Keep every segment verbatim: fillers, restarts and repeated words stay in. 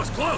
Close, close!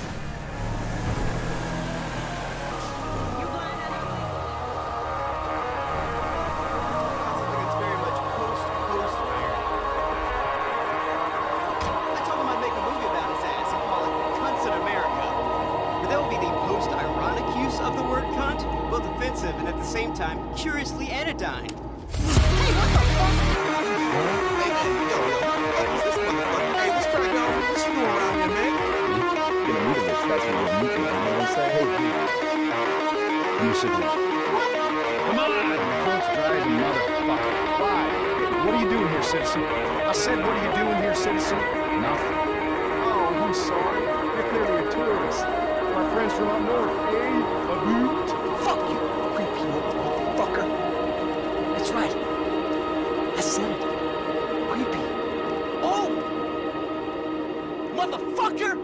Of the word cunt, both offensive and at the same time curiously anodyne. Hey, what the fuck? Hey, hey, yo, yo, who's this motherfucker? Hey, what's going on? What you doing around here, man? Get a meet of this, that's what we're meeting, you know what I'm saying? Hey, you sit down. Come on! Folks driving motherfucker. Why? What are you doing here, citizen? I said, what are you doing here, citizen? Nothing. Oh, I'm sorry. You're clearly a tourist. My friends from up north, eh? A boot? Fuck you, creepy motherfucker. That's right. I said it. Creepy. Oh! Motherfucker!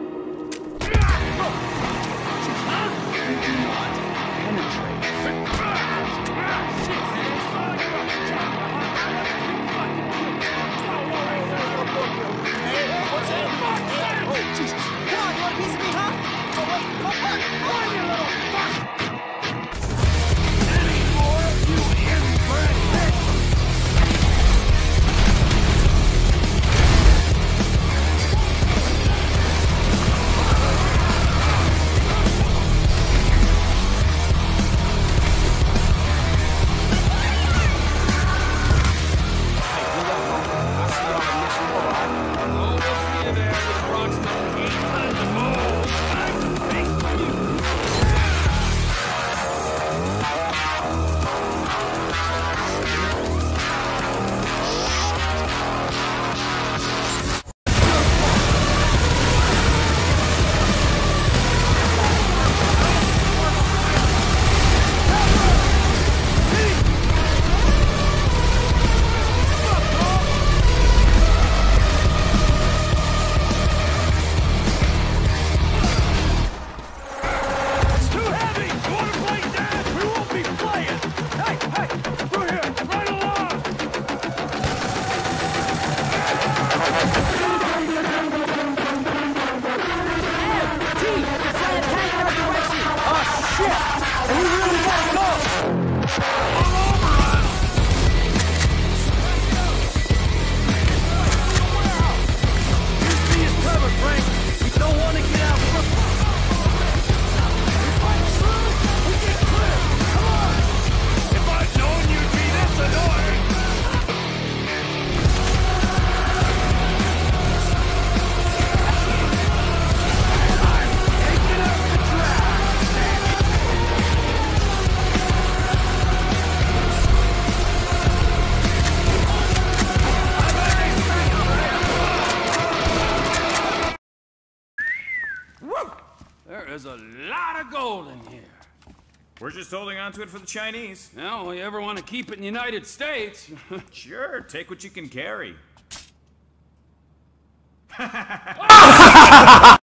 Huh? You do not penetrate. Hey, what's that? Oh, Jesus. Come on, you want a piece of me, huh? Oh, wait. Oh, fuck. Oh, you little fuck. Any more of you inbred bitch? There's a lot of gold in here. We're just holding on to it for the Chinese. Well, you ever want to keep it in the United States? Sure, take what you can carry.